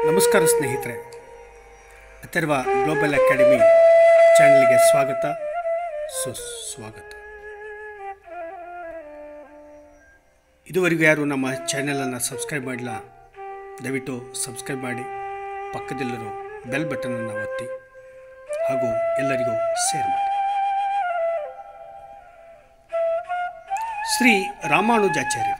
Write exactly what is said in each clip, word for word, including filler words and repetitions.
ನಮಸ್ಕಾರ ಸ್ನೇಹಿತರೆ, Atharva global academy ಚಾನಲ್ಗೆ ಸ್ವಾಗತ ಸುಸ್ವಾಗತ. ಇದುವರೆಗೂ ಯಾರು ನಮ್ಮ ಚಾನೆಲನ್ನು ಸಬ್ಸ್ಕ್ರೈಬ್ ಮಾಡಿಲ್ಲ, ದಯವಿಟ್ಟು ಸಬ್ಸ್ಕ್ರೈಬ್ ಮಾಡಿ, ಪಕ್ಕದಲ್ಲಿರೋ ಬೆಲ್ ಬಟನನ್ನು ಒತ್ತಿ ಹಾಗೂ ಎಲ್ಲರಿಗೂ ಶೇರ್ ಮಾಡಿ. ಶ್ರೀ ರಾಮಾನುಜಾಚಾರ್ಯರು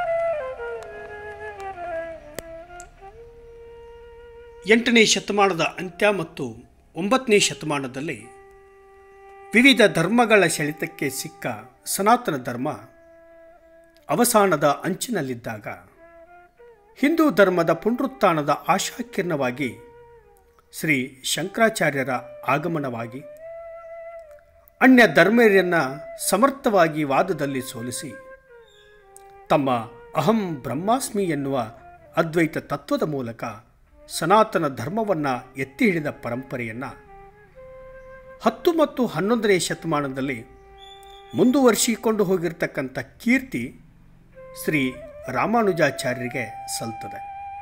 ಎಂಟನೇ ಶತಮಾನದ ಅಂತ್ಯ ಮತ್ತು ಒಂಬತ್ತನೇ ಶತಮಾನದಲ್ಲಿ ವಿವಿಧ ಧರ್ಮಗಳ ಸೆಳೆತಕ್ಕೆ ಸಿಕ್ಕ ಸನಾತನ ಧರ್ಮ ಅವಸಾನದ ಅಂಚಿನಲ್ಲಿದ್ದಾಗ ಹಿಂದೂ ಧರ್ಮದ ಪುನರುತ್ಥಾನದ ಆಶಾಕಿರಣವಾಗಿ ಶ್ರೀ ಶಂಕರಾಚಾರ್ಯರ ಆಗಮನವಾಗಿ ಅನ್ಯ ಧರ್ಮೀಯರನ್ನು ಸಮರ್ಥವಾಗಿ ವಾದದಲ್ಲಿ ಸೋಲಿಸಿ ತಮ್ಮ ಅಹಂ ಬ್ರಹ್ಮಾಸ್ಮಿ ಎನ್ನುವ ಅದ್ವೈತ ತತ್ವದ ಮೂಲಕ ಸನಾತನ ಧರ್ಮವನ್ನು ಎತ್ತಿ ಹಿಡಿದ ಪರಂಪರೆಯನ್ನು ಹತ್ತು ಮತ್ತು ಹನ್ನೊಂದನೇ ಶತಮಾನದಲ್ಲಿ ಮುಂದುವರಿಸಿಕೊಂಡು ಹೋಗಿರ್ತಕ್ಕಂಥ ಕೀರ್ತಿ ಶ್ರೀ ರಾಮಾನುಜಾಚಾರ್ಯರಿಗೆ ಸಲ್ತದೆ.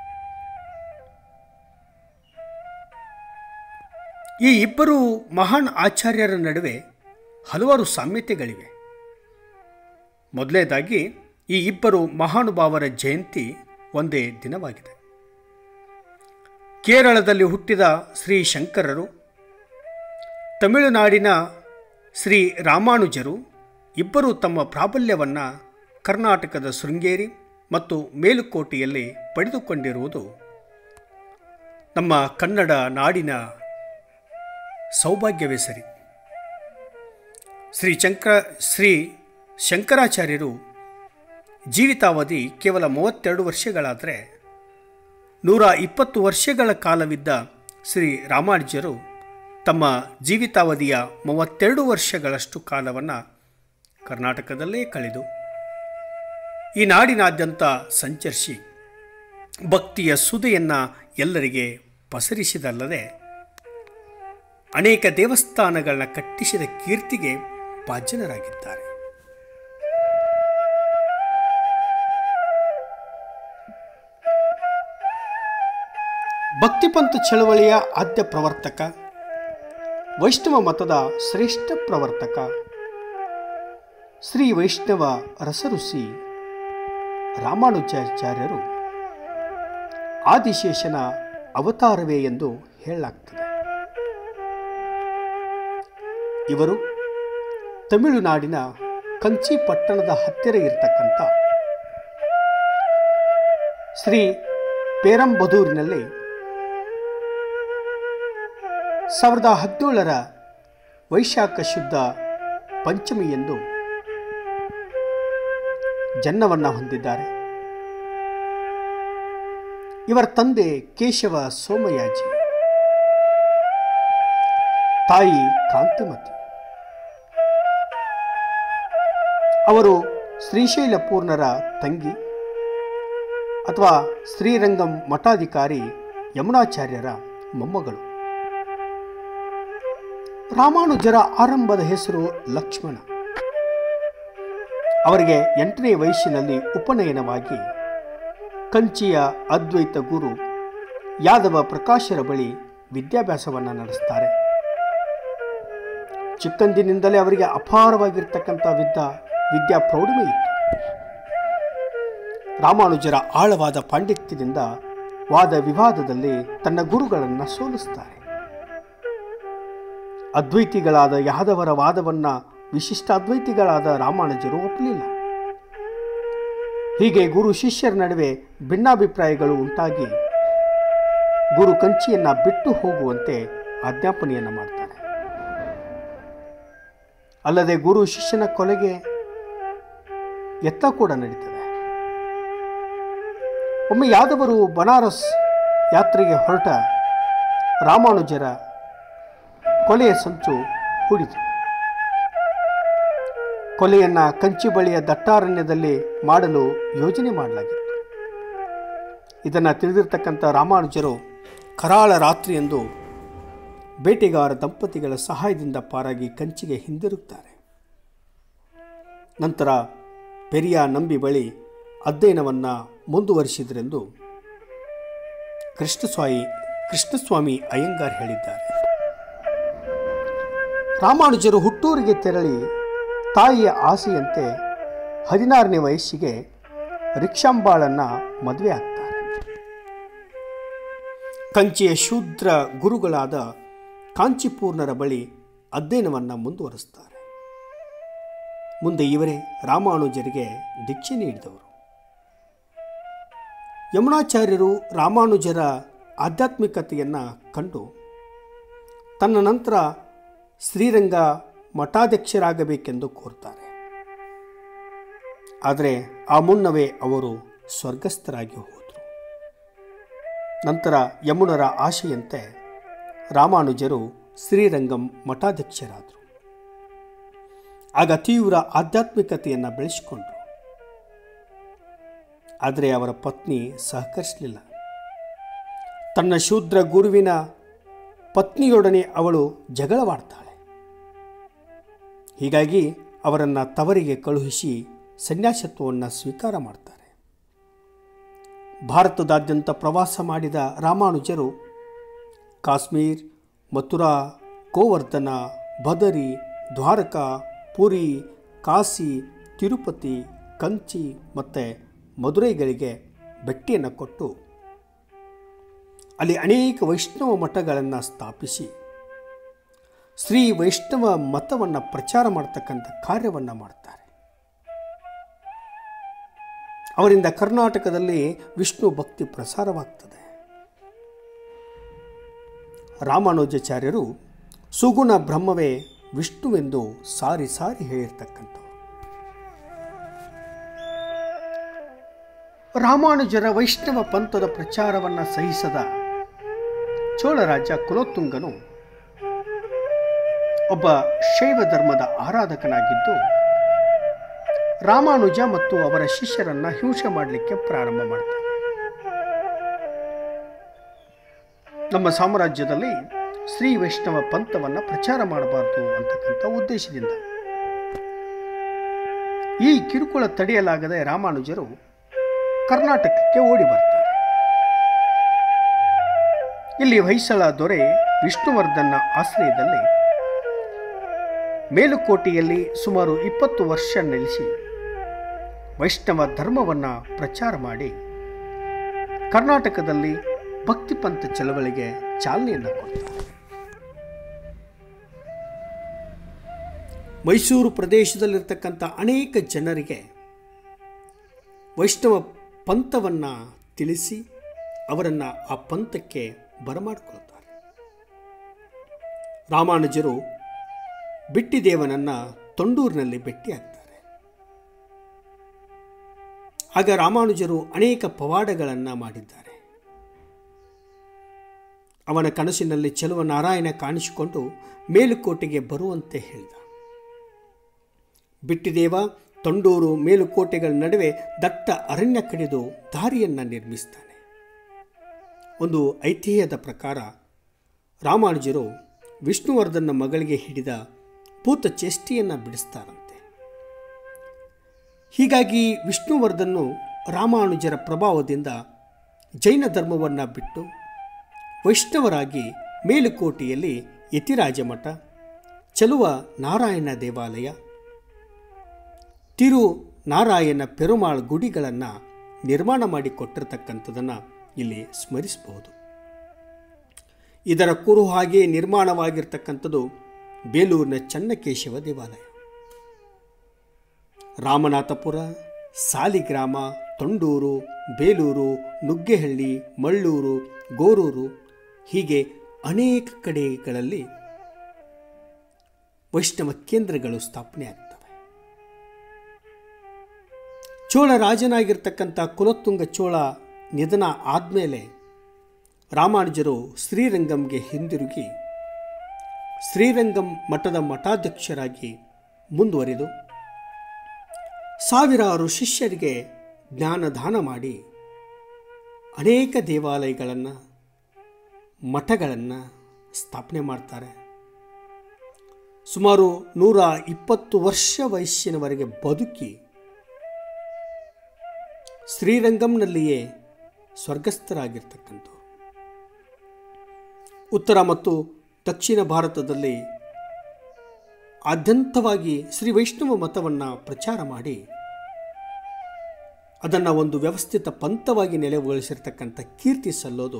ಈ ಇಬ್ಬರು ಮಹಾನ್ ಆಚಾರ್ಯರ ನಡುವೆ ಹಲವಾರು ಸಾಮ್ಯತೆಗಳಿವೆ. ಮೊದಲನೇದಾಗಿ ಈ ಇಬ್ಬರು ಮಹಾನುಭಾವರ ಜಯಂತಿ ಒಂದೇ ದಿನವಾಗಿದೆ. ಕೇರಳದಲ್ಲಿ ಹುಟ್ಟಿದ ಶ್ರೀ ಶಂಕರರು, ತಮಿಳುನಾಡಿನ ಶ್ರೀ ರಾಮಾನುಜರು ಇಬ್ಬರೂ ತಮ್ಮ ಪ್ರಾಬಲ್ಯವನ್ನು ಕರ್ನಾಟಕದ ಶೃಂಗೇರಿ ಮತ್ತು ಮೇಲುಕೋಟೆಯಲ್ಲಿ ಪಡೆದುಕೊಂಡಿರುವುದು ನಮ್ಮ ಕನ್ನಡ ನಾಡಿನ ಸೌಭಾಗ್ಯವೇ ಸರಿ. ಶ್ರೀ ಶಂಕರ ಶ್ರೀ ಶಂಕರಾಚಾರ್ಯರು ಜೀವಿತಾವಧಿ ಕೇವಲ ಮೂವತ್ತೆರಡು ವರ್ಷಗಳಾದರೆ, ನೂರ ಇಪ್ಪತ್ತು ವರ್ಷಗಳ ಕಾಲವಿದ್ದ ಶ್ರೀ ರಾಮಾನುಜರು ತಮ್ಮ ಜೀವಿತಾವಧಿಯ ಮೂವತ್ತೆರಡು ವರ್ಷಗಳಷ್ಟು ಕಾಲವನ್ನು ಕರ್ನಾಟಕದಲ್ಲೇ ಕಳೆದು ಈ ನಾಡಿನಾದ್ಯಂತ ಸಂಚರಿಸಿ ಭಕ್ತಿಯ ಸುಧೆಯನ್ನು ಎಲ್ಲರಿಗೆ ಪಸರಿಸಿದಲ್ಲದೆ ಅನೇಕ ದೇವಸ್ಥಾನಗಳನ್ನ ಕಟ್ಟಿಸಿದ ಕೀರ್ತಿಗೆ ಭಾಜನರಾಗಿದ್ದಾರೆ. ಭಕ್ತಿಪಂಥ ಚಳವಳಿಯ ಆದ್ಯ ಪ್ರವರ್ತಕ, ವೈಷ್ಣವ ಮತದ ಶ್ರೇಷ್ಠ ಪ್ರವರ್ತಕ, ಶ್ರೀ ವೈಷ್ಣವ ರಸಋಷಿ ರಾಮಾನುಜಾಚಾರ್ಯರು ಆದಿಶೇಷನ ಅವತಾರವೇ ಎಂದು ಹೇಳಲಾಗ್ತದೆ. ಇವರು ತಮಿಳುನಾಡಿನ ಕಂಚಿ ಪಟ್ಟಣದ ಹತ್ತಿರ ಇರತಕ್ಕಂಥ ಶ್ರೀ ಪೇರಂಬದೂರಿನಲ್ಲಿ ಸಾವಿರದ ಹದಿನೇಳರ ವೈಶಾಖ ಶುದ್ಧ ಪಂಚಮಿ ಎಂದು ಜನ್ಮವನ್ನು ಹೊಂದಿದ್ದಾರೆ. ಇವರ ತಂದೆ ಕೇಶವ ಸೋಮಯಾಜಿ, ತಾಯಿ ಕಾಂತಿಮತಿ. ಅವರು ಶ್ರೀಶೈಲ ಪೂರ್ಣರ ತಂಗಿ ಅಥವಾ ಶ್ರೀರಂಗಂ ಮಠಾಧಿಕಾರಿ ಯಮುನಾಚಾರ್ಯರ ಮೊಮ್ಮಗಳು. ರಾಮಾನುಜರ ಆರಂಭದ ಹೆಸರು ಲಕ್ಷ್ಮಣ. ಅವರಿಗೆ ಎಂಟನೇ ವಯಸ್ಸಿನಲ್ಲಿ ಉಪನಯನವಾಗಿ ಕಂಚಿಯ ಅದ್ವೈತ ಗುರು ಯಾದವ ಪ್ರಕಾಶರ ಬಳಿ ವಿದ್ಯಾಭ್ಯಾಸವನ್ನು ನಡೆಸ್ತಾರೆ. ಚಿಕ್ಕಂದಿನಿಂದಲೇ ಅವರಿಗೆ ಅಪಾರವಾಗಿರ್ತಕ್ಕಂಥ ವಿದ್ಯಾ ವಿದ್ಯಾ ಪ್ರೌಢಿಮೆ ಇತ್ತು. ರಾಮಾನುಜರ ಆಳವಾದ ಪಾಂಡಿತ್ಯದಿಂದ ವಾದ ವಿವಾದದಲ್ಲಿ ತನ್ನ ಗುರುಗಳನ್ನು ಸೋಲಿಸ್ತಾರೆ. ಅದ್ವೈತಿಗಳಾದ ಯಾದವರ ವಾದವನ್ನು ವಿಶಿಷ್ಟ ಅದ್ವೈತಿಗಳಾದ ರಾಮಾನುಜರು ಒಪ್ಪಲಿಲ್ಲ. ಹೀಗೆ ಗುರು ಶಿಷ್ಯರ ನಡುವೆ ಭಿನ್ನಾಭಿಪ್ರಾಯಗಳು ಉಂಟಾಗಿ ಗುರು ಕಂಚಿಯನ್ನು ಬಿಟ್ಟು ಹೋಗುವಂತೆ ಆಜ್ಞಾಪನೆಯನ್ನು ಮಾಡ್ತಾರೆ. ಅಲ್ಲದೆ ಗುರು ಶಿಷ್ಯನ ಕೊಲೆಗೆ ಯತ್ನ ಕೂಡ ನಡೀತದೆ. ಒಮ್ಮೆ ಯಾದವರು ಬನಾರಸ್ ಯಾತ್ರೆಗೆ ಹೊರಟ ರಾಮಾನುಜರ ಕೊಲೆಯ ಸಂಚು ಹೂಡಿತು. ಕೊಲೆಯನ್ನು ಕಂಚಿ ಬಳಿಯ ದಟ್ಟಾರಣ್ಯದಲ್ಲಿ ಮಾಡಲು ಯೋಜನೆ ಮಾಡಲಾಗಿತ್ತು. ಇದನ್ನು ತಿಳಿದಿರ್ತಕ್ಕಂಥ ರಾಮಾನುಜರು ಕರಾಳ ರಾತ್ರಿಯಂದು ಬೇಟೆಗಾರ ದಂಪತಿಗಳ ಸಹಾಯದಿಂದ ಪಾರಾಗಿ ಕಂಚಿಗೆ ಹಿಂದಿರುಗುತ್ತಾರೆ. ನಂತರ ಪೆರಿಯ ನಂಬಿ ಬಳಿ ಅಧ್ಯಯನವನ್ನು ಮುಂದುವರಿಸಿದರೆಂದು ಕೃಷ್ಣಸ್ವಾಮಿ ಕೃಷ್ಣಸ್ವಾಮಿ ಅಯ್ಯಂಗಾರ್ ಹೇಳಿದ್ದಾರೆ. ರಾಮಾನುಜರು ಹುಟ್ಟೂರಿಗೆ ತೆರಳಿ ತಾಯಿಯ ಆಸೆಯಂತೆ ಹದಿನಾರನೇ ವಯಸ್ಸಿಗೆ ರಿಕ್ಷಾಂಬಾಳನ್ನು ಮದುವೆ ಆಗ್ತಾರೆ. ಕಂಚಿಯ ಶೂದ್ರ ಗುರುಗಳಾದ ಕಾಂಚೀಪೂರ್ಣರ ಬಳಿ ಅಧ್ಯಯನವನ್ನು ಮುಂದುವರಿಸ್ತಾರೆ. ಮುಂದೆ ಇವರೇ ರಾಮಾನುಜರಿಗೆ ದೀಕ್ಷೆ ನೀಡಿದವರು. ಯಮುನಾಚಾರ್ಯರು ರಾಮಾನುಜರ ಆಧ್ಯಾತ್ಮಿಕತೆಯನ್ನು ಕಂಡು ತನ್ನ ನಂತರ ಶ್ರೀರಂಗ ಮಠಾಧ್ಯಕ್ಷರಾಗಬೇಕೆಂದು ಕೋರ್ತಾರೆ. ಆದರೆ ಆ ಮುನ್ನವೇ ಅವರು ಸ್ವರ್ಗಸ್ಥರಾಗಿ ಹೋದರು. ನಂತರ ಯಮುನರ ಆಶೆಯಂತೆ ರಾಮಾನುಜರು ಶ್ರೀರಂಗಂ ಮಠಾಧ್ಯಕ್ಷರಾದರು. ಆಗ ತೀವ್ರ ಆಧ್ಯಾತ್ಮಿಕತೆಯನ್ನು ಬೆಳೆಸಿಕೊಂಡರು. ಆದರೆ ಅವರ ಪತ್ನಿ ಸಹಕರಿಸಲಿಲ್ಲ. ತನ್ನ ಶೂದ್ರ ಗುರುವಿನ ಪತ್ನಿಯೊಡನೆ ಅವಳು ಜಗಳವಾಡ್ತಾಳೆ. ಹೀಗಾಗಿ ಅವರನ್ನು ತವರಿಗೆ ಕಳುಹಿಸಿ ಸನ್ಯಾಸತ್ವವನ್ನು ಸ್ವೀಕಾರ ಮಾಡ್ತಾರೆ. ಭಾರತದಾದ್ಯಂತ ಪ್ರವಾಸ ಮಾಡಿದ ರಾಮಾನುಜರು ಕಾಶ್ಮೀರ್, ಮಥುರಾ, ಗೋವರ್ಧನ, ಬದರಿ, ದ್ವಾರಕಾ, ಪುರಿ, ಕಾಶಿ, ತಿರುಪತಿ, ಕಂಚಿ ಮತ್ತು ಮದುರೈಗಳಿಗೆ ಭೇಟಿಯನ್ನು ಕೊಟ್ಟು ಅಲ್ಲಿ ಅನೇಕ ವೈಷ್ಣವ ಮಠಗಳನ್ನು ಸ್ಥಾಪಿಸಿ ಶ್ರೀ ವೈಷ್ಣವ ಮತವನ್ನು ಪ್ರಚಾರ ಮಾಡತಕ್ಕಂಥ ಕಾರ್ಯವನ್ನು ಮಾಡ್ತಾರೆ. ಅವರಿಂದ ಕರ್ನಾಟಕದಲ್ಲಿ ವಿಷ್ಣು ಭಕ್ತಿ ಪ್ರಸಾರವಾಗ್ತದೆ. ರಾಮಾನುಜಾಚಾರ್ಯರು ಸುಗುಣ ಬ್ರಹ್ಮವೇ ವಿಷ್ಣುವೆಂದು ಸಾರಿ ಸಾರಿ ಹೇಳಿರ್ತಕ್ಕಂಥವ್ರು. ರಾಮಾನುಜರ ವೈಷ್ಣವ ಪಂಥದ ಪ್ರಚಾರವನ್ನು ಸಹಿಸದ ಚೋಳರಾಜ ಕುಲೋತ್ತುಂಗನು ಒಬ್ಬ ಶೈವ ಧರ್ಮದ ಆರಾಧಕನಾಗಿದ್ದು ರಾಮಾನುಜ ಮತ್ತು ಅವರ ಶಿಷ್ಯರನ್ನು ಹಿಂಸೆ ಮಾಡಲಿಕ್ಕೆ ಪ್ರಾರಂಭ ಮಾಡ್ತಾನೆ. ನಮ್ಮ ಸಾಮ್ರಾಜ್ಯದಲ್ಲಿ ಶ್ರೀ ವೈಷ್ಣವ ಪಂಥವನ್ನು ಪ್ರಚಾರ ಮಾಡಬಾರದು ಅಂತಕ್ಕಂಥ ಉದ್ದೇಶದಿಂದ ಈ ಕಿರುಕುಳ ತಡೆಯಲಾಗದೆ ರಾಮಾನುಜರು ಕರ್ನಾಟಕಕ್ಕೆ ಓಡಿ ಬರ್ತಾರೆ. ಇಲ್ಲಿ ಹೊಯ್ಸಳ ದೊರೆ ವಿಷ್ಣುವರ್ಧನ್ನ ಆಶ್ರಯದಲ್ಲಿ ಮೇಲುಕೋಟೆಯಲ್ಲಿ ಸುಮಾರು ಇಪ್ಪತ್ತು ವರ್ಷ ನೆಲೆಸಿ ವೈಷ್ಣವ ಧರ್ಮವನ್ನು ಪ್ರಚಾರ ಮಾಡಿ ಕರ್ನಾಟಕದಲ್ಲಿ ಭಕ್ತಿಪಂಥ ಚಳವಳಿಗೆ ಚಾಲನೆಯನ್ನು ಕೊಡ್ತಾರೆ. ಮೈಸೂರು ಪ್ರದೇಶದಲ್ಲಿರ್ತಕ್ಕಂಥ ಅನೇಕ ಜನರಿಗೆ ವೈಷ್ಣವ ಪಂಥವನ್ನು ತಿಳಿಸಿ ಅವರನ್ನು ಆ ಪಂಥಕ್ಕೆ ಬರಮಾಡಿಕೊಳ್ತಾರೆ. ರಾಮಾನುಜರು ಬಿಟ್ಟಿದೇವನನ್ನು ತೊಂಡೂರಿನಲ್ಲಿ ಭೇಟಿಯಾಗ್ತಾರೆ. ಆಗ ರಾಮಾನುಜರು ಅನೇಕ ಪವಾಡಗಳನ್ನು ಮಾಡಿದ್ದಾರೆ. ಅವನ ಕನಸಿನಲ್ಲಿ ಚೆಲುವ ನಾರಾಯಣ ಕಾಣಿಸಿಕೊಂಡು ಮೇಲುಕೋಟೆಗೆ ಬರುವಂತೆ ಹೇಳಿದ. ಬಿಟ್ಟಿದೇವ ತೊಂಡೂರು ಮೇಲುಕೋಟೆಗಳ ನಡುವೆ ದಟ್ಟ ಅರಣ್ಯ ಕಡಿದು ದಾರಿಯನ್ನು ನಿರ್ಮಿಸ್ತಾನೆ. ಒಂದು ಐತಿಹ್ಯದ ಪ್ರಕಾರ ರಾಮಾನುಜರು ವಿಷ್ಣುವರ್ಧನ ಮಗಳಿಗೆ ಹಿಡಿದ ಭೂತ ಚೇಷ್ಟೆಯನ್ನು ಬಿಡಿಸ್ತಾರಂತೆ. ಹೀಗಾಗಿ ವಿಷ್ಣುವರ್ಧನು ರಾಮಾನುಜರ ಪ್ರಭಾವದಿಂದ ಜೈನ ಧರ್ಮವನ್ನು ಬಿಟ್ಟು ವೈಷ್ಣವರಾಗಿ ಮೇಲುಕೋಟೆಯಲ್ಲಿ ಯತಿರಾಜ ಮಠ, ಚೆಲುವ ನಾರಾಯಣ ದೇವಾಲಯ, ತಿರು ನಾರಾಯಣ ಪೆರುಮಾಳ್ ಗುಡಿಗಳನ್ನು ನಿರ್ಮಾಣ ಮಾಡಿಕೊಟ್ಟಿರ್ತಕ್ಕಂಥದ್ದನ್ನು ಇಲ್ಲಿ ಸ್ಮರಿಸಬಹುದು. ಇದರ ಕುರು ಹಾಗೆ ನಿರ್ಮಾಣವಾಗಿರ್ತಕ್ಕಂಥದ್ದು ಬೇಲೂರಿನ ಚನ್ನಕೇಶವ ದೇವಾಲಯ. ರಾಮನಾಥಪುರ, ಸಾಲಿಗ್ರಾಮ, ತೊಂಡೂರು, ಬೇಲೂರು, ನುಗ್ಗೇಹಳ್ಳಿ, ಮಳ್ಳೂರು, ಗೋರೂರು ಹೀಗೆ ಅನೇಕ ಕಡೆಗಳಲ್ಲಿ ವೈಷ್ಣವ ಕೇಂದ್ರಗಳು ಸ್ಥಾಪನೆ ಆಗ್ತವೆ. ಚೋಳ ರಾಜನಾಗಿರ್ತಕ್ಕಂಥ ಕುಲೋತ್ತುಂಗ ಚೋಳ ನಿಧನ ಆದಮೇಲೆ ರಾಮಾನುಜರು ಶ್ರೀರಂಗಂಗೆ ಹಿಂದಿರುಗಿ ಶ್ರೀರಂಗಂ ಮಠದ ಮಠಾಧ್ಯಕ್ಷರಾಗಿ ಮುಂದುವರಿದು ಸಾವಿರಾರು ಶಿಷ್ಯರಿಗೆ ಜ್ಞಾನದಾನ ಮಾಡಿ ಅನೇಕ ದೇವಾಲಯಗಳನ್ನು, ಮಠಗಳನ್ನು ಸ್ಥಾಪನೆ ಮಾಡ್ತಾರೆ. ಸುಮಾರು ನೂರ ಇಪ್ಪತ್ತು ವರ್ಷ ವಯಸ್ಸಿನವರೆಗೆ ಬದುಕಿ ಶ್ರೀರಂಗಂನಲ್ಲಿಯೇ ಸ್ವರ್ಗಸ್ಥರಾಗಿರ್ತಕ್ಕಂಥವ್ರು. ಉತ್ತರ ಮತ್ತು ದಕ್ಷಿಣ ಭಾರತದಲ್ಲಿ ಆದ್ಯಂತವಾಗಿ ಶ್ರೀ ವೈಷ್ಣವ ಮತವನ್ನು ಪ್ರಚಾರ ಮಾಡಿ ಅದನ್ನು ಒಂದು ವ್ಯವಸ್ಥಿತ ಪಂಥವಾಗಿ ನೆಲೆಗೊಳಿಸಿರ್ತಕ್ಕಂಥ ಕೀರ್ತಿ ಸಲ್ಲೋದು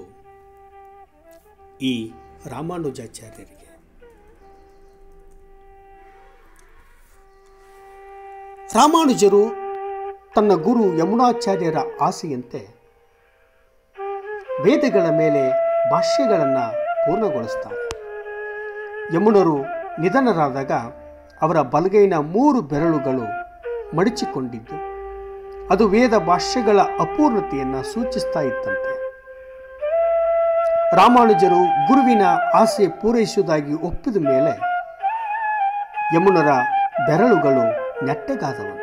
ಈ ರಾಮಾನುಜಾಚಾರ್ಯರಿಗೆ. ರಾಮಾನುಜರು ತನ್ನ ಗುರು ಯಮುನಾಚಾರ್ಯರ ಆಸೆಯಂತೆ ವೇದಗಳ ಮೇಲೆ ಭಾಷ್ಯಗಳನ್ನು ಪೂರ್ಣಗೊಳಿಸ್ತಾರೆ. ಯಮುನರು ನಿಧನರಾದಾಗ ಅವರ ಬಲಗೈನ ಮೂರು ಬೆರಳುಗಳು ಮಡಚಿಕೊಂಡಿದ್ದು ಅದು ವೇದ ಭಾಷ್ಯಗಳ ಅಪೂರ್ಣತೆಯನ್ನು ಸೂಚಿಸ್ತಾ ಇತ್ತಂತೆ. ರಾಮಾನುಜರು ಗುರುವಿನ ಆಸೆ ಪೂರೈಸುವುದಾಗಿ ಒಪ್ಪಿದ ಮೇಲೆ ಯಮುನರ ಬೆರಳುಗಳು ನೆಟ್ಟಗಾದವಂತೆ.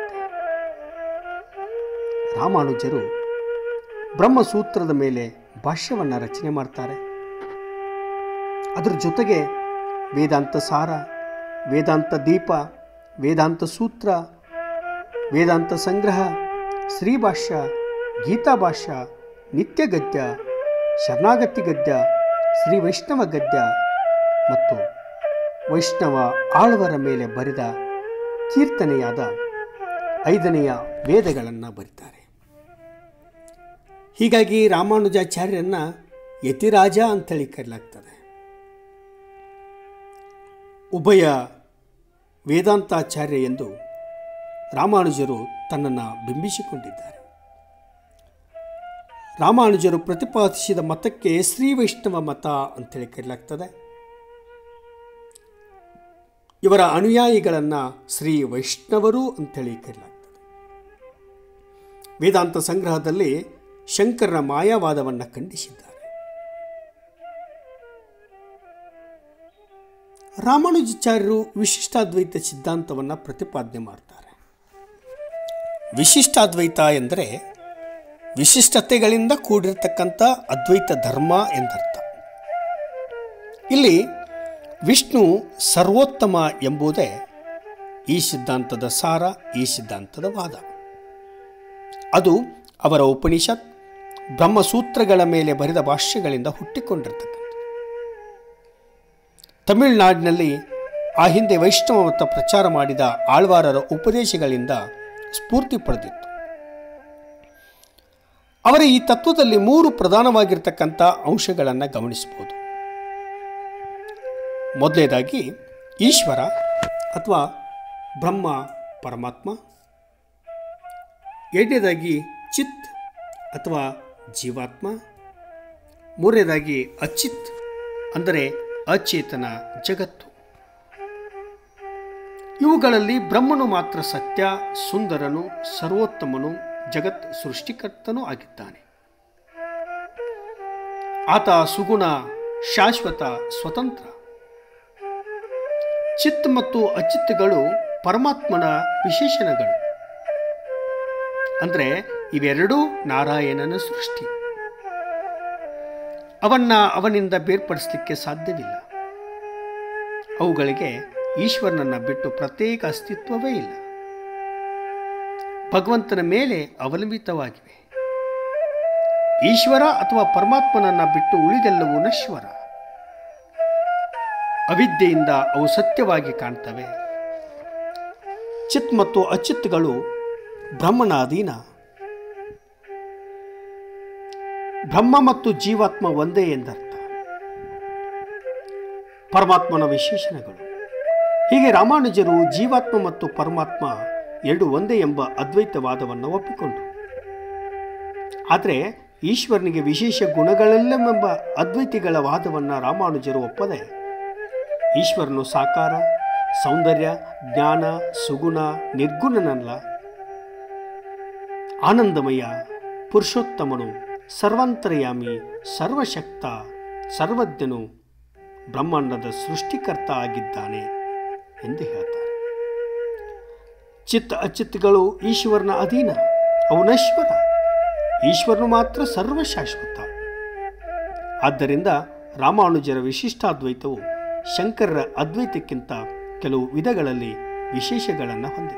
ರಾಮಾನುಜರು ಬ್ರಹ್ಮಸೂತ್ರದ ಮೇಲೆ ಭಾಷ್ಯವನ್ನು ರಚನೆ ಮಾಡ್ತಾರೆ. ಅದರ ಜೊತೆಗೆ ವೇದಾಂತ ಸಾರ, ವೇದಾಂತ ದೀಪ, ವೇದಾಂತ ಸೂತ್ರ, ವೇದಾಂತ ಸಂಗ್ರಹ, ಶ್ರೀಭಾಷ್ಯ, ಗೀತಾಭಾಷ್ಯ, ನಿತ್ಯ ಗದ್ಯ, ಶರಣಾಗತಿ ಗದ್ಯ, ಶ್ರೀ ವೈಷ್ಣವ ಗದ್ಯ ಮತ್ತು ವೈಷ್ಣವ ಆಳ್ವರ ಮೇಲೆ ಬರೆದ ಕೀರ್ತನೆಯಾದ ಐದನೆಯ ವೇದಗಳನ್ನು ಬರೀತಾರೆ. ಹೀಗಾಗಿ ರಾಮಾನುಜಾಚಾರ್ಯರನ್ನ ಯತಿರಾಜ ಅಂತೇಳಿ ಕರೆಯಲಾಗ್ತದೆ. ಉಭಯ ವೇದಾಂತಾಚಾರ್ಯ ಎಂದು ರಾಮಾನುಜರು ತನ್ನನ್ನು ಬಿಂಬಿಸಿಕೊಂಡಿದ್ದಾರೆ. ರಾಮಾನುಜರು ಪ್ರತಿಪಾದಿಸಿದ ಮತಕ್ಕೆ ಶ್ರೀ ವೈಷ್ಣವ ಮತ ಅಂತೇಳಿ ಕರೆಯಲಾಗ್ತದೆ. ಇವರ ಅನುಯಾಯಿಗಳನ್ನು ಶ್ರೀ ವೈಷ್ಣವರು ಅಂತೇಳಿ ಕರೆಯಲಾಗ್ತದೆ. ವೇದಾಂತ ಸಂಗ್ರಹದಲ್ಲಿ ಶಂಕರನ ಮಾಯಾವಾದವನ್ನು ಖಂಡಿಸಿದ್ದಾರೆ. ರಾಮಾನುಜಾಚಾರ್ಯರು ವಿಶಿಷ್ಟಾದ್ವೈತ ಸಿದ್ಧಾಂತವನ್ನು ಪ್ರತಿಪಾದನೆ ಮಾಡ್ತಾರೆ. ವಿಶಿಷ್ಟಾದ್ವೈತ ಎಂದರೆ ವಿಶಿಷ್ಟತೆಗಳಿಂದ ಕೂಡಿರತಕ್ಕಂಥ ಅದ್ವೈತ ಧರ್ಮ ಎಂದರ್ಥ. ಇಲ್ಲಿ ವಿಷ್ಣು ಸರ್ವೋತ್ತಮ ಎಂಬುದೇ ಈ ಸಿದ್ಧಾಂತದ ಸಾರ, ಈ ಸಿದ್ಧಾಂತದ ವಾದ. ಅದು ಅವರ ಉಪನಿಷತ್, ಬ್ರಹ್ಮಸೂತ್ರಗಳ ಮೇಲೆ ಬರೆದ ಭಾಷ್ಯಗಳಿಂದ ಹುಟ್ಟಿಕೊಂಡಿರ್ತಕ್ಕಂಥ. ತಮಿಳುನಾಡಿನಲ್ಲಿ ಆ ಹಿಂದೆ ವೈಷ್ಣವ ಮತ ಪ್ರಚಾರ ಮಾಡಿದ ಆಳ್ವಾರರ ಉಪದೇಶಗಳಿಂದ ಸ್ಫೂರ್ತಿ ಪಡೆದಿತ್ತು. ಅವರ ಈ ತತ್ವದಲ್ಲಿ ಮೂರು ಪ್ರಧಾನವಾಗಿರ್ತಕ್ಕಂಥ ಅಂಶಗಳನ್ನು ಗಮನಿಸಬಹುದು. ಮೊದಲನೇದಾಗಿ ಈಶ್ವರ ಅಥವಾ ಬ್ರಹ್ಮ ಪರಮಾತ್ಮ, ಎರಡನೇದಾಗಿ ಚಿತ್ ಅಥವಾ ಜೀವಾತ್ಮ, ಮೂರನೇದಾಗಿ ಅಚಿತ್ ಅಂದರೆ ಅಚೇತನ ಜಗತ್ತು. ಇವುಗಳಲ್ಲಿ ಬ್ರಹ್ಮನು ಮಾತ್ರ ಸತ್ಯ, ಸುಂದರನು, ಸರ್ವೋತ್ತಮನು, ಜಗತ್ ಸೃಷ್ಟಿಕರ್ತನೂ ಆಗಿದ್ದಾನೆ. ಆತ ಸುಗುಣ, ಶಾಶ್ವತ, ಸ್ವತಂತ್ರ. ಚಿತ್ ಮತ್ತು ಅಚಿತ್ಗಳು ಪರಮಾತ್ಮನ ವಿಶೇಷಣಗಳು. ಅಂದರೆ ಇವೆರಡೂ ನಾರಾಯಣನ ಸೃಷ್ಟಿ. ಅವನ್ನ ಅವನಿಂದ ಬೇರ್ಪಡಿಸಲಿಕ್ಕೆ ಸಾಧ್ಯವಿಲ್ಲ. ಅವುಗಳಿಗೆ ಈಶ್ವರನನ್ನ ಬಿಟ್ಟು ಪ್ರತ್ಯೇಕ ಅಸ್ತಿತ್ವವೇ ಇಲ್ಲ. ಭಗವಂತನ ಮೇಲೆ ಅವಲಂಬಿತವಾಗಿವೆ. ಈಶ್ವರ ಅಥವಾ ಪರಮಾತ್ಮನನ್ನ ಬಿಟ್ಟು ಉಳಿದೆಲ್ಲವೂ ನಶ್ವರ. ಅವಿದ್ಯೆಯಿಂದ ಅವು ಸತ್ಯವಾಗಿ ಕಾಣ್ತವೆ. ಚಿತ್ ಮತ್ತು ಅಚಿತ್ಗಳು ಬ್ರಹ್ಮನ ಅಧೀನ. ಬ್ರಹ್ಮ ಮತ್ತು ಜೀವಾತ್ಮ ಒಂದೇ ಎಂದರ್ಥ. ಪರಮಾತ್ಮನ ವಿಶೇಷಣಗಳು. ಹೀಗೆ ರಾಮಾನುಜರು ಜೀವಾತ್ಮ ಮತ್ತು ಪರಮಾತ್ಮ ಎರಡು ಒಂದೇ ಎಂಬ ಅದ್ವೈತವಾದವನ್ನು ಒಪ್ಪಿಕೊಂಡರು. ಆದರೆ ಈಶ್ವರನಿಗೆ ವಿಶೇಷ ಗುಣಗಳೆಲ್ಲವೆಂಬ ಅದ್ವೈತಿಗಳ ವಾದವನ್ನು ರಾಮಾನುಜರು ಒಪ್ಪದೆ ಈಶ್ವರನು ಸಾಕಾರ, ಸೌಂದರ್ಯ, ಜ್ಞಾನ, ಸುಗುಣ, ನಿರ್ಗುಣನಲ್ಲ, ಆನಂದಮಯ, ಪುರುಷೋತ್ತಮನು, ಸರ್ವಾಂತರ್ಯಾಮಿ, ಸರ್ವಶಕ್ತ, ಸರ್ವಜ್ಞನು, ಬ್ರಹ್ಮಾಂಡದ ಸೃಷ್ಟಿಕರ್ತ ಆಗಿದ್ದಾನೆ ಎಂದು ಹೇಳ್ತಾರೆ. ಚಿತ್ತ ಅಚಿತ್ಗಳು ಈಶ್ವರನ ಅಧೀನ, ಅವು ನಶ್ವರ. ಈಶ್ವರನು ಮಾತ್ರ ಸರ್ವಶಾಶ್ವತ. ಆದ್ದರಿಂದ ರಾಮಾನುಜರ ವಿಶಿಷ್ಟಾದ್ವೈತವು ಶಂಕರರ ಅದ್ವೈತಕ್ಕಿಂತ ಕೆಲವು ವಿಧಗಳಲ್ಲಿ ವಿಶೇಷಗಳನ್ನು ಹೊಂದಿದೆ.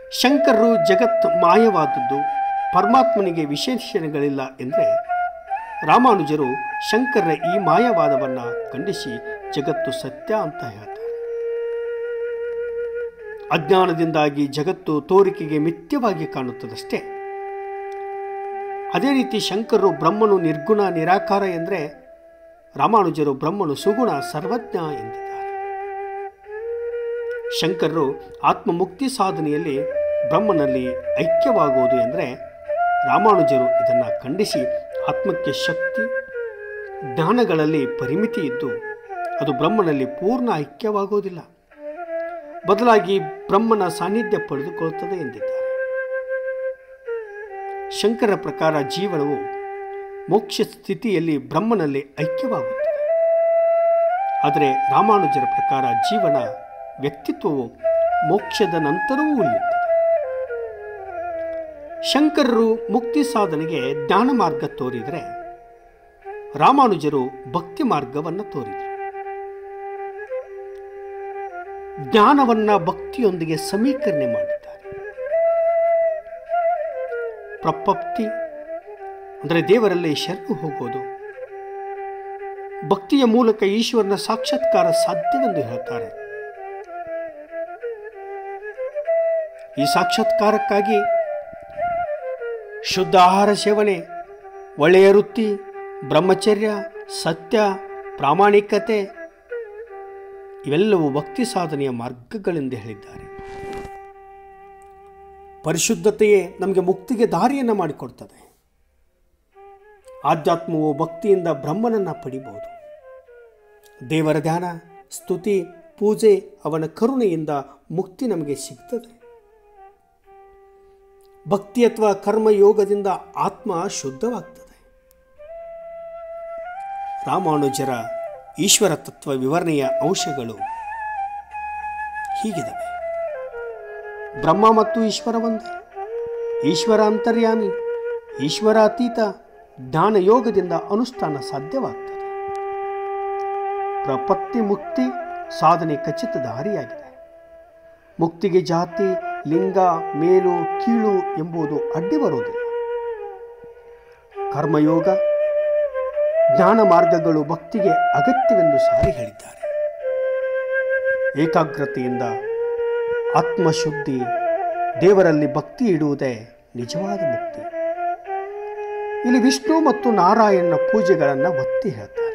ಶಂಕರರು ಜಗತ್ ಮಾಯವಾದದ್ದು, ಪರಮಾತ್ಮನಿಗೆ ವಿಶೇಷಣಗಳಿಲ್ಲ ಎಂದರೆ ರಾಮಾನುಜರು ಶಂಕರರ ಈ ಮಾಯವಾದವನ್ನು ಖಂಡಿಸಿ ಜಗತ್ತು ಸತ್ಯ ಅಂತ ಹೇಳ್ತಾರೆ. ಅಜ್ಞಾನದಿಂದಾಗಿ ಜಗತ್ತು ತೋರಿಕೆಗೆ ಮಿಥ್ಯವಾಗಿ ಕಾಣುತ್ತದಷ್ಟೇ. ಅದೇ ರೀತಿ ಶಂಕರರು ಬ್ರಹ್ಮನು ನಿರ್ಗುಣ ನಿರಾಕಾರ ಎಂದರೆ ರಾಮಾನುಜರು ಬ್ರಹ್ಮನು ಸುಗುಣ ಸರ್ವಜ್ಞ ಎಂದಿದ್ದಾರೆ. ಶಂಕರರು ಆತ್ಮಮುಕ್ತಿ ಸಾಧನೆಯಲ್ಲಿ ಬ್ರಹ್ಮನಲ್ಲಿ ಐಕ್ಯವಾಗುವುದು ಎಂದರೆ ರಾಮಾನುಜರು ಇದನ್ನು ಖಂಡಿಸಿ ಆತ್ಮಕ್ಕೆ ಶಕ್ತಿ ಜ್ಞಾನಗಳಲ್ಲಿ ಪರಿಮಿತಿ ಇದ್ದು ಅದು ಬ್ರಹ್ಮನಲ್ಲಿ ಪೂರ್ಣ ಐಕ್ಯವಾಗುವುದಿಲ್ಲ, ಬದಲಾಗಿ ಬ್ರಹ್ಮನ ಸಾನ್ನಿಧ್ಯ ಪಡೆದುಕೊಳ್ಳುತ್ತದೆ ಎಂದಿದ್ದಾರೆ. ಶಂಕರ ಪ್ರಕಾರ ಜೀವನವು ಮೋಕ್ಷ ಸ್ಥಿತಿಯಲ್ಲಿ ಬ್ರಹ್ಮನಲ್ಲಿ ಐಕ್ಯವಾಗುತ್ತದೆ. ಆದರೆ ರಾಮಾನುಜರ ಪ್ರಕಾರ ಜೀವನ ವ್ಯಕ್ತಿತ್ವವು ಮೋಕ್ಷದ ನಂತರವೂ ಉಳಿಯುತ್ತದೆ. ಶಂಕರರು ಮುಕ್ತಿ ಸಾಧನೆಗೆ ಜ್ಞಾನ ಮಾರ್ಗ ತೋರಿದರೆ ರಾಮಾನುಜರು ಭಕ್ತಿ ಮಾರ್ಗವನ್ನು ತೋರಿದರು. ಜ್ಞಾನವನ್ನು ಭಕ್ತಿಯೊಂದಿಗೆ ಸಮೀಕರಣೆ ಮಾಡಿದ್ದಾರೆ. ಪ್ರಪತ್ತಿ ಅಂದರೆ ದೇವರಲ್ಲಿ ಶರಣು ಹೋಗೋದು, ಭಕ್ತಿಯ ಮೂಲಕ ಈಶ್ವರನ ಸಾಕ್ಷಾತ್ಕಾರ ಸಾಧ್ಯವೆಂದು ಹೇಳ್ತಾರೆ. ಈ ಸಾಕ್ಷಾತ್ಕಾರಕ್ಕಾಗಿ ಶುದ್ಧ ಆಹಾರ ಸೇವನೆ, ಒಳ್ಳೆಯ ವೃತ್ತಿ, ಬ್ರಹ್ಮಚರ್ಯ, ಸತ್ಯ, ಪ್ರಾಮಾಣಿಕತೆ ಇವೆಲ್ಲವೂ ಭಕ್ತಿ ಸಾಧನೆಯ ಮಾರ್ಗಗಳೆಂದು ಹೇಳಿದ್ದಾರೆ. ಪರಿಶುದ್ಧತೆಯೇ ನಮಗೆ ಮುಕ್ತಿಗೆ ದಾರಿಯನ್ನು ಮಾಡಿಕೊಡ್ತದೆ. ಆಧ್ಯಾತ್ಮವು ಭಕ್ತಿಯಿಂದ ಬ್ರಹ್ಮನನ್ನು ಪಡಿಬಹುದು. ದೇವರ ಧ್ಯಾನ, ಸ್ತುತಿ, ಪೂಜೆ, ಅವನ ಕರುಣೆಯಿಂದ ಮುಕ್ತಿ ನಮಗೆ ಸಿಗ್ತದೆ. ಭಕ್ತಿ ಅಥವಾ ಕರ್ಮಯೋಗದಿಂದ ಆತ್ಮ ಶುದ್ಧವಾಗ್ತದೆ. ರಾಮಾನುಜರ ಈಶ್ವರ ತತ್ವ ವಿವರಣೆಯ ಅಂಶಗಳು ಹೀಗಿವೆ. ಬ್ರಹ್ಮ ಮತ್ತು ಈಶ್ವರ ಒಂದೇ, ಈಶ್ವರ ಅಂತರ್ಯಾಮಿ, ಈಶ್ವರ ಅತೀತ, ಜ್ಞಾನ ಯೋಗದಿಂದ ಅನುಷ್ಠಾನ ಸಾಧ್ಯವಾಗ್ತದೆ. ಪ್ರಪತ್ತಿ ಮುಕ್ತಿ ಸಾಧನೆ ಖಚಿತ ದಾರಿಯಾಗಿದೆ. ಮುಕ್ತಿಗೆ ಜಾತಿ, ಲಿಂಗ, ಮೇಲು, ಕೀಳು ಎಂಬುದು ಅಡ್ಡಿ ಬರುವುದಿಲ್ಲ. ಕರ್ಮಯೋಗ, ಜ್ಞಾನ ಮಾರ್ಗಗಳು ಭಕ್ತಿಗೆ ಅಗತ್ಯವೆಂದು ಸಾರಿ ಹೇಳಿದ್ದಾರೆ. ಏಕಾಗ್ರತೆಯಿಂದ ಆತ್ಮಶುದ್ಧಿ, ದೇವರಲ್ಲಿ ಭಕ್ತಿ ಇಡುವುದೇ ನಿಜವಾದ ಮುಕ್ತಿ. ಇಲ್ಲಿ ವಿಷ್ಣು ಮತ್ತು ನಾರಾಯಣನ ಪೂಜೆಗಳನ್ನು ಒತ್ತಿ ಹೇಳ್ತಾರೆ.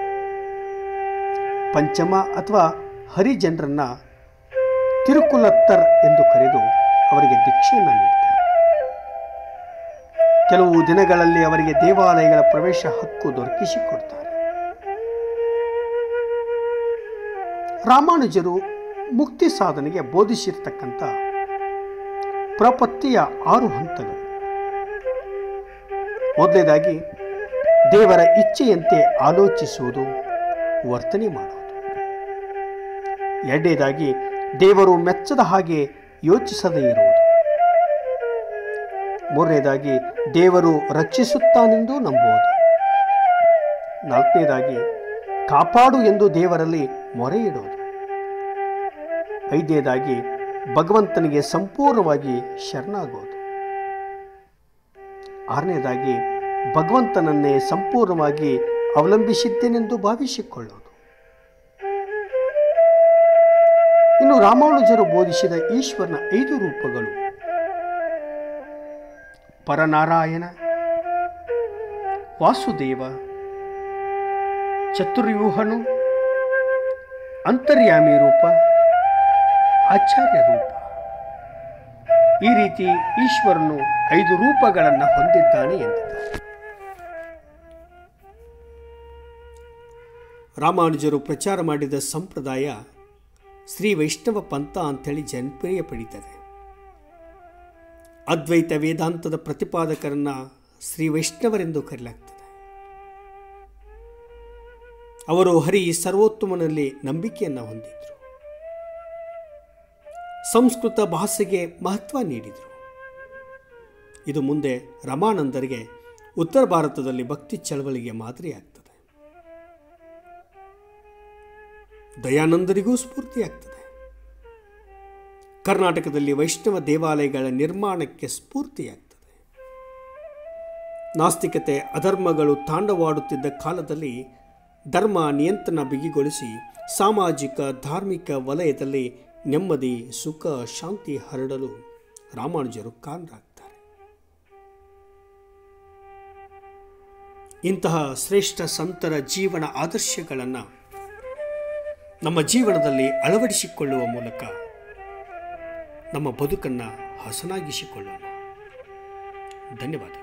ಪಂಚಮ ಅಥವಾ ಹರಿಜನರನ್ನ ತಿರುಕುಲತ್ತರ್ ಎಂದು ಕರೆದು ಅವರಿಗೆ ದೀಕ್ಷೆಯನ್ನು ನೀಡುತ್ತಾರೆ. ಕೆಲವು ದಿನಗಳಲ್ಲಿ ಅವರಿಗೆ ದೇವಾಲಯಗಳ ಪ್ರವೇಶ ಹಕ್ಕು ದೊರಕಿಸಿಕೊಡ್ತಾರೆ. ರಾಮಾನುಜರು ಮುಕ್ತಿ ಸಾಧನೆಗೆ ಬೋಧಿಸಿರ್ತಕ್ಕಂಥ ಪ್ರಪತ್ತಿಯ ಆರು ಹಂತಗಳು. ಮೊದಲನೇದಾಗಿ ದೇವರ ಇಚ್ಛೆಯಂತೆ ಆಲೋಚಿಸುವುದು, ವರ್ತನೆ ಮಾಡುವುದು. ಎರಡನೇದಾಗಿ ದೇವರು ಮೆಚ್ಚದ ಹಾಗೆ ಯೋಚಿಸದೇ ಇರುವುದು. ಮೂರನೇದಾಗಿ ದೇವರು ರಕ್ಷಿಸುತ್ತಾನೆಂದು ನಂಬುವುದು. ನಾಲ್ಕನೇದಾಗಿ ಕಾಪಾಡು ಎಂದು ದೇವರಲ್ಲಿ ಮೊರೆ ಇಡುವುದು. ಐದನೇದಾಗಿ ಭಗವಂತನಿಗೆ ಸಂಪೂರ್ಣವಾಗಿ ಶರಣಾಗುವುದು. ಆರನೇದಾಗಿ ಭಗವಂತನನ್ನೇ ಸಂಪೂರ್ಣವಾಗಿ ಅವಲಂಬಿಸಿದ್ದೇನೆಂದು ಭಾವಿಸಿಕೊಳ್ಳುವುದು. ಇನ್ನು ರಾಮಾನುಜರು ಬೋಧಿಸಿದ ಈಶ್ವರನ ಐದು ರೂಪಗಳು: ಪರನಾರಾಯಣ, ವಾಸುದೇವ, ಚತುರ್ವ್ಯೂಹನು, ಅಂತರ್ಯಾಮಿ ರೂಪ, ಆಚಾರ್ಯ ರೂಪ. ಈ ರೀತಿ ಈಶ್ವರನು ಐದು ರೂಪಗಳನ್ನು ಹೊಂದಿದ್ದಾನೆ ಎಂದಿದ್ದಾರೆ. ರಾಮಾನುಜರು ಪ್ರಚಾರ ಮಾಡಿದ ಸಂಪ್ರದಾಯ ಶ್ರೀ ವೈಷ್ಣವ ಪಂಥ ಅಂಥೇಳಿ ಜನಪ್ರಿಯ ಪಡೀತದೆ. ಅದ್ವೈತ ವೇದಾಂತದ ಪ್ರತಿಪಾದಕರನ್ನ ಶ್ರೀ ವೈಷ್ಣವರೆಂದು ಕರೆಯಲಾಗ್ತದೆ. ಅವರು ಹರಿ ಸರ್ವೋತ್ತಮನಲ್ಲಿ ನಂಬಿಕೆಯನ್ನು ಹೊಂದಿದ್ರು. ಸಂಸ್ಕೃತ ಭಾಷೆಗೆ ಮಹತ್ವ ನೀಡಿದರು. ಇದು ಮುಂದೆ ರಮಾನಂದರಿಗೆ ಉತ್ತರ ಭಾರತದಲ್ಲಿ ಭಕ್ತಿ ಚಳವಳಿಗೆ ಮಾದರಿಯಾಗ್ತದೆ. ದಯಾನಂದರಿಗೂ ಸ್ಫೂರ್ತಿಯಾಗ್ತದೆ. ಕರ್ನಾಟಕದಲ್ಲಿ ವೈಷ್ಣವ ದೇವಾಲಯಗಳ ನಿರ್ಮಾಣಕ್ಕೆ ಸ್ಫೂರ್ತಿಯಾಗ್ತದೆ. ನಾಸ್ತಿಕತೆ ಅಧರ್ಮಗಳು ತಾಂಡವಾಡುತ್ತಿದ್ದ ಕಾಲದಲ್ಲಿ ಧರ್ಮ ನಿಯಂತ್ರಣ ಬಿಗಿಗೊಳಿಸಿ ಸಾಮಾಜಿಕ ಧಾರ್ಮಿಕ ವಲಯದಲ್ಲಿ ನೆಮ್ಮದಿ ಸುಖ ಶಾಂತಿ ಹರಡಲು ರಾಮಾನುಜರು ಕಾರಣರಾಗ್ತಾರೆ. ಇಂತಹ ಶ್ರೇಷ್ಠ ಸಂತರ ಜೀವನ ಆದರ್ಶಗಳನ್ನು ನಮ್ಮ ಜೀವನದಲ್ಲಿ ಅಳವಡಿಸಿಕೊಳ್ಳುವ ಮೂಲಕ ನಮ್ಮ ಬದುಕನ್ನು ಹಸನಾಗಿಸಿಕೊಳ್ಳೋಣ. ಧನ್ಯವಾದ.